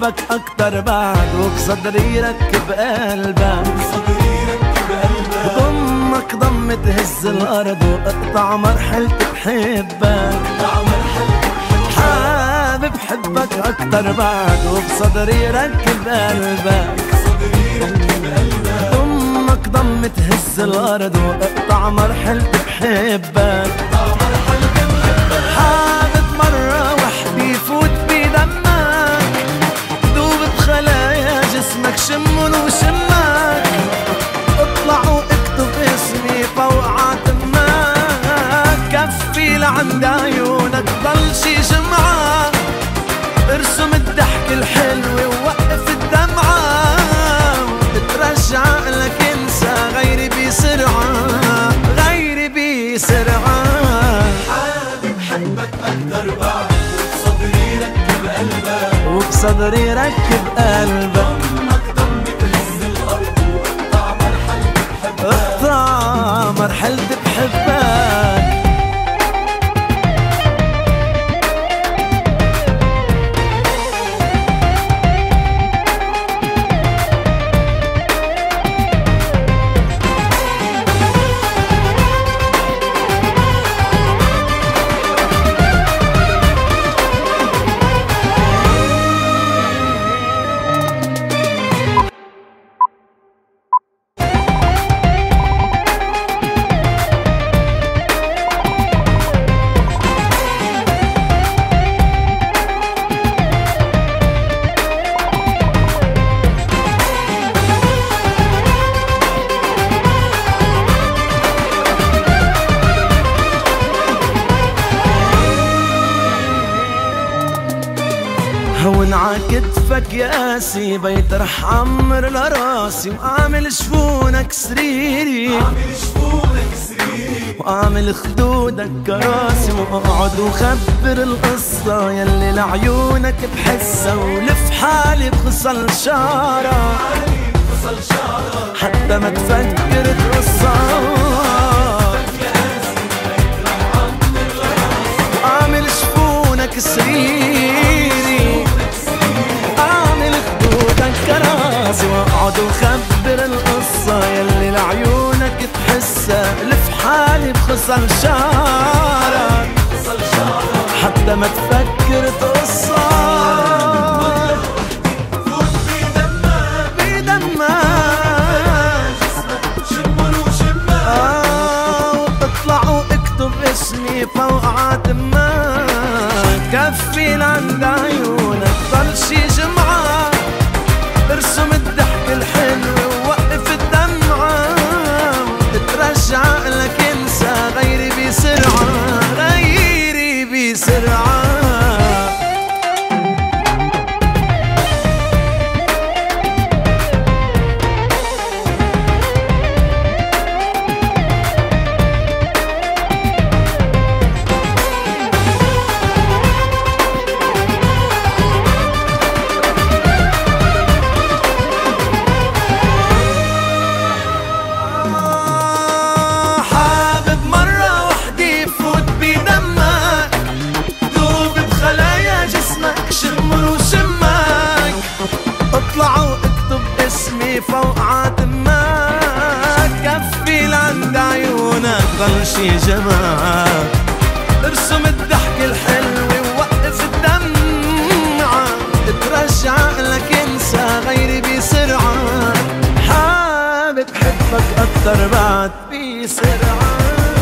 بحبك أكتر بعد، وبصدري ركب قلبك، بضمك ضم تهز الأرض وأقطع مرحلتي بحبك. حابب حبك أكتر بعد، وبصدري ركب قلبك، ضمك ضم تهز الأرض وأقطع مرحلتي بحبك. حابب مرة وحدي فوت بدمك، دوب بخلايا جسمك شمن وشمك، اطلع واكتب اسمي فوق عتمك، كفي لعند عيونك ضل شي جمعة، ارسم الضحك الحلوة ووقف الدمعة، بترجع لك انسى غيري بسرعة، غيري بسرعة. حبك أكتر بعد، وبصدري ركب قلبك، وبصدري ركب قلبك، ضمك ضم تهز الأرض واقطع مرحلتي بحبك، اقطع مرحلتي بحبك. هون عكتفك يا قاسي، بيت رح عمر لراسي، وأعمل شفونك سريري، وأعمل خدودك كراسي، وأقعد وخبر القصة يلي لعيونك بحسها، ولف حالي بخصل شارة حتى ما تفكر تقصة، وأعمل شفونك سريري، كراسي، واقعد وخبر القصة يلي لعيونك تحسها، لف حالي بخصل شعرك حتى ما تفكر تقصة، فوت بدمك شمر وشمك، واطلع واكتب اسمي فوق عتمك، كفي لعند عيونك ضل شي جمعة، ارسم الضحك الحلو ووقف الدمعة، بترجع لك انسى غيري بسرعة، غيري بسرعة. اطلع واكتب اسمي فوق عتمك، كفي لعند عيونك ضل شي جمعة، ارسم الضحك الحلو ووقف الدمعة، بترجع لك انسى غيري بسرعة، حابب حبك اكتر بعد بسرعة.